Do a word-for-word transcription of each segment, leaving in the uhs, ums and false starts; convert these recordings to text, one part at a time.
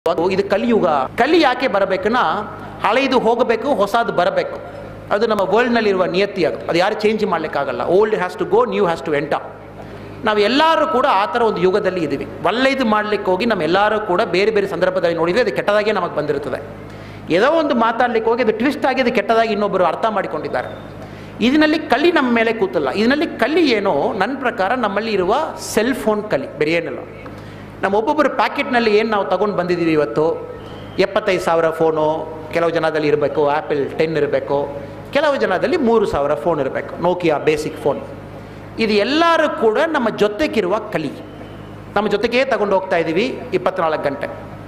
ಇದು ಕಲಿಯುಗ. ಕಲಿ ಯಾಕೆ ಬರಬೇಕನ್ನ ಹಳೆಯದು ಹೋಗಬೇಕು, ಹೊಸದು ಬರಬೇಕು. ಅದು ನಮ್ಮ ವರ್ಲ್ಡ್ನಲ್ಲಿರುವ ನಿಯತಿ. ಅದು ಅದು ಯಾರು ಚೇಂಜ್ ಮಾಡಲಿಕ್ಕಾಗಲ್ಲ. Old has to go, new has to enter. ನಾವು ಎಲ್ಲರೂ ಕೂಡ ಆ ಥರ ಒಂದು ಯುಗದಲ್ಲಿ ಇದ್ದೀವಿ. ಒಳ್ಳೆಯದು ಮಾಡಲಿಕ್ಕೆ ಹೋಗಿ ನಮ್ಮೆಲ್ಲರೂ ಕೂಡ ಬೇರೆ ಬೇರೆ ಸಂದರ್ಭದಲ್ಲಿ ನೋಡಿದರೆ ಅದು ಕೆಟ್ಟದಾಗೆ ನಮಗೆ ಬಂದಿರುತ್ತದೆ. ಏನೋ ಒಂದು ಮಾತಾಡಲಿಕ್ಕೆ ಹೋಗಿ ಅದು ಟ್ವಿಸ್ಟ್ ಆಗಿ ಅದು ಕೆಟ್ಟದಾಗಿ ಇನ್ನೊಬ್ಬರು ಅರ್ಥ ಮಾಡಿಕೊಂಡಿದ್ದಾರೆ. ಇದರಲ್ಲಿ ಕಲಿ ನಮ್ಮ ಮೇಲೆ ಕೂತಲ್ಲ. ಇದರಲ್ಲಿ ಕಲಿ ಏನೋ ನನ್ನ ಪ್ರಕಾರ ನಮ್ಮಲ್ಲಿ ಇರುವ ಸೆಲ್ ಫೋನ್ ಕಲಿ, ಬೇರೆ ಏನಿಲ್ಲ. ನಮ್ಮ ಒಬ್ಬೊಬ್ಬರು ಪ್ಯಾಕೆಟ್ನಲ್ಲಿ ಏನು ನಾವು ತೊಗೊಂಡು ಬಂದಿದ್ದೀವಿ ಇವತ್ತು, ಎಪ್ಪತ್ತೈದು ಸಾವಿರ ಫೋನು ಕೆಲವು ಜನದಲ್ಲಿ ಇರಬೇಕು, ಆ್ಯಪಲ್ ಟೆನ್ ಇರಬೇಕು, ಕೆಲವು ಜನದಲ್ಲಿ ಮೂರು ಸಾವಿರ ಫೋನ್ ಇರಬೇಕು, ನೋಕಿಯಾ ಬೇಸಿಕ್ ಫೋನ್. ಇದು ಎಲ್ಲರೂ ಕೂಡ ನಮ್ಮ ಜೊತೆಗಿರುವ ಕಲಿ, ನಮ್ಮ ಜೊತೆಗೇ ತಗೊಂಡು ಹೋಗ್ತಾ ಇದ್ದೀವಿ ಇಪ್ಪತ್ನಾಲ್ಕು ಗಂಟೆ.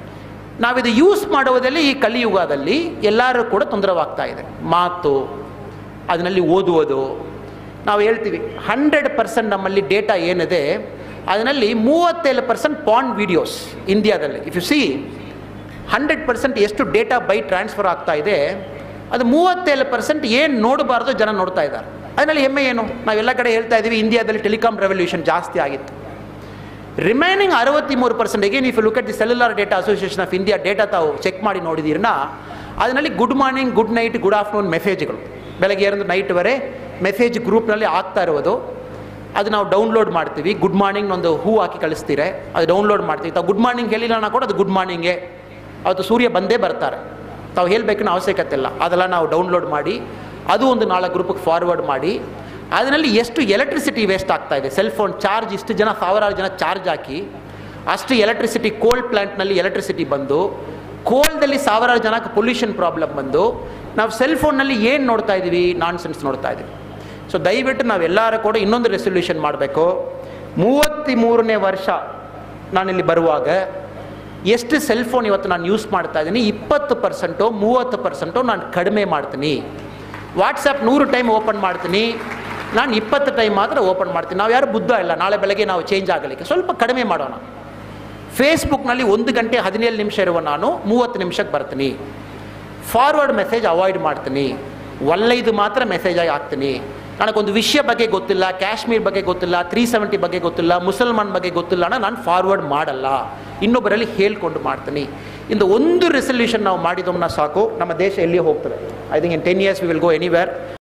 ನಾವಿದು ಯೂಸ್ ಮಾಡುವುದಲ್ಲಿ ಈ ಕಲಿಯುಗದಲ್ಲಿ ಎಲ್ಲರೂ ಕೂಡ ತೊಂದರೆವಾಗ್ತಾ ಇದೆ. ಮಾತು, ಅದರಲ್ಲಿ ಓದುವುದು. ನಾವು ಹೇಳ್ತೀವಿ ಹಂಡ್ರೆಡ್ ಪರ್ಸೆಂಟ್ ನಮ್ಮಲ್ಲಿ ಡೇಟಾ ಏನಿದೆ ಅದರಲ್ಲಿ ಮೂವತ್ತೇಳು ಪರ್ಸೆಂಟ್ ಪಾನ್ ವೀಡಿಯೋಸ್ ಇಂಡಿಯಾದಲ್ಲಿ. If you see hundred percent ಎಷ್ಟು ಡೇಟಾ ಬೈ ಟ್ರಾನ್ಸ್ಫರ್ ಆಗ್ತಾ ಇದೆ, ಅದು ಮೂವತ್ತೇಳು ಪರ್ಸೆಂಟ್ ಏನು ನೋಡಬಾರ್ದು ಜನ ನೋಡ್ತಾ ಇದ್ದಾರೆ. ಅದರಲ್ಲಿ ಹೆಮ್ಮೆ ಏನು? ನಾವೆಲ್ಲ ಕಡೆ ಹೇಳ್ತಾ ಇದ್ದೀವಿ ಇಂಡಿಯಾದಲ್ಲಿ ಟೆಲಿಕಾಂ ರೆವಲ್ಯೂಷನ್ ಜಾಸ್ತಿ ಆಗಿತ್ತು. ರಿಮೈನಿಂಗ್ ಅರವತ್ತ್ಮೂರು percent again if you look at the cellular data association of India data ತಾವು ಚೆಕ್ ಮಾಡಿ ನೋಡಿದ್ದೀರನ್ನ, ಅದರಲ್ಲಿ good morning, good night, good afternoon ಮೆಸೇಜ್ಗಳು ಬೆಳಗ್ಗೆ ಎರಡು ನೈಟ್ವರೆ ಮೆಸೇಜ್ ಗ್ರೂಪ್ನಲ್ಲಿ ಆಗ್ತಾ ಇರುವುದು. ಅದು ನಾವು ಡೌನ್ಲೋಡ್ ಮಾಡ್ತೀವಿ. ಗುಡ್ ಮಾರ್ನಿಂಗ್ ಒಂದು ಹೂ ಹಾಕಿ ಕಳಿಸ್ತೀರೆ, ಅದು ಡೌನ್ಲೋಡ್ ಮಾಡ್ತೀವಿ. ತಾವು ಗುಡ್ ಮಾರ್ನಿಂಗ್ ಹೇಳಿಲ್ಲ ನಾ ಕೂಡ ಅದು ಗುಡ್ ಮಾರ್ನಿಂಗೇ, ಅವತ್ತು ಸೂರ್ಯ ಬಂದೇ ಬರ್ತಾರೆ. ತಾವು ಹೇಳಬೇಕನ್ನೋ ಅವಶ್ಯಕತೆ ಇಲ್ಲ. ಅದೆಲ್ಲ ನಾವು ಡೌನ್ಲೋಡ್ ಮಾಡಿ ಅದು ಒಂದು ನಾಲ್ಕು ಗ್ರೂಪಿಗೆ ಫಾರ್ವರ್ಡ್ ಮಾಡಿ, ಅದರಲ್ಲಿ ಎಷ್ಟು ಎಲೆಕ್ಟ್ರಿಸಿಟಿ ವೇಸ್ಟ್ ಆಗ್ತಾ ಇದೆ. ಸೆಲ್ ಫೋನ್ ಚಾರ್ಜ್ ಇಷ್ಟು ಜನ ಸಾವಿರಾರು ಜನ ಚಾರ್ಜ್ ಹಾಕಿ ಅಷ್ಟು ಎಲೆಕ್ಟ್ರಿಸಿಟಿ, ಕೋಲ್ಡ್ ಪ್ಲ್ಯಾಂಟ್ನಲ್ಲಿ ಎಲೆಕ್ಟ್ರಿಸಿಟಿ ಬಂದು ಕೋಲ್ಡಲ್ಲಿ ಸಾವಿರಾರು ಜನಕ್ಕೆ ಪೊಲ್ಯೂಷನ್ ಪ್ರಾಬ್ಲಮ್ ಬಂದು ನಾವು ಸೆಲ್ ಫೋನ್ನಲ್ಲಿ ಏನು ನೋಡ್ತಾ ಇದ್ದೀವಿ? ನಾನ್ ಸೆನ್ಸ್ ನೋಡ್ತಾ ಇದ್ದೀವಿ. ಸೊ ದಯವಿಟ್ಟು ನಾವೆಲ್ಲರೂ ಕೂಡ ಇನ್ನೊಂದು ರೆಸೊಲ್ಯೂಷನ್ ಮಾಡಬೇಕು. ಮೂವತ್ತ್ಮೂರನೇ ವರ್ಷ ನಾನಿಲ್ಲಿ ಬರುವಾಗ ಎಷ್ಟು ಸೆಲ್ ಫೋನ್ ಇವತ್ತು ನಾನು ಯೂಸ್ ಮಾಡ್ತಾ ಇದ್ದೀನಿ, ಇಪ್ಪತ್ತು ಪರ್ಸೆಂಟೋ ಮೂವತ್ತು ಪರ್ಸೆಂಟೋ ನಾನು ಕಡಿಮೆ ಮಾಡ್ತೀನಿ. ವಾಟ್ಸಪ್ ನೂರು ಟೈಮ್ ಓಪನ್ ಮಾಡ್ತೀನಿ, ನಾನು ಇಪ್ಪತ್ತು ಟೈಮ್ ಮಾತ್ರ ಓಪನ್ ಮಾಡ್ತೀನಿ. ನಾವು ಯಾರು ಬುದ್ಧ ಇಲ್ಲ, ನಾಳೆ ಬೆಳಗ್ಗೆ ನಾವು ಚೇಂಜ್ ಆಗಲಿಕ್ಕೆ ಸ್ವಲ್ಪ ಕಡಿಮೆ ಮಾಡೋಣ. ಫೇಸ್ಬುಕ್ನಲ್ಲಿ ಒಂದು ಗಂಟೆ ಹದಿನೇಳು ನಿಮಿಷ ಇರುವ ನಾನು ಮೂವತ್ತು ನಿಮಿಷಕ್ಕೆ ಬರ್ತೀನಿ. ಫಾರ್ವರ್ಡ್ ಮೆಸೇಜ್ ಅವಾಯ್ಡ್ ಮಾಡ್ತೀನಿ. ಒಳ್ಳೆಯದು ಮಾತ್ರ ಮೆಸೇಜಾಗಿ ಹಾಕ್ತೀನಿ. ನನಗೊಂದು ವಿಷಯ ಬಗ್ಗೆ ಗೊತ್ತಿಲ್ಲ, ಕಾಶ್ಮೀರ್ ಬಗ್ಗೆ ಗೊತ್ತಿಲ್ಲ, ತ್ರೀ ಸೆವೆಂಟಿ ಬಗ್ಗೆ ಗೊತ್ತಿಲ್ಲ, ಮುಸಲ್ಮಾನ್ ಬಗ್ಗೆ ಗೊತ್ತಿಲ್ಲ ಅಣ್ಣ, ನಾನು ಫಾರ್ವರ್ಡ್ ಮಾಡಲ್ಲ, ಇನ್ನೊಬ್ಬರಲ್ಲಿ ಹೇಳ್ಕೊಂಡು ಮಾಡ್ತೀನಿ. ಇಂದು ಒಂದು ರೆಸಲ್ಯೂಷನ್ ನಾವು ಮಾಡಿದವನ್ನ ಸಾಕು, ನಮ್ಮ ದೇಶ ಎಲ್ಲಿ ಹೋಗ್ತದೆ. I think in ten years we will go anywhere.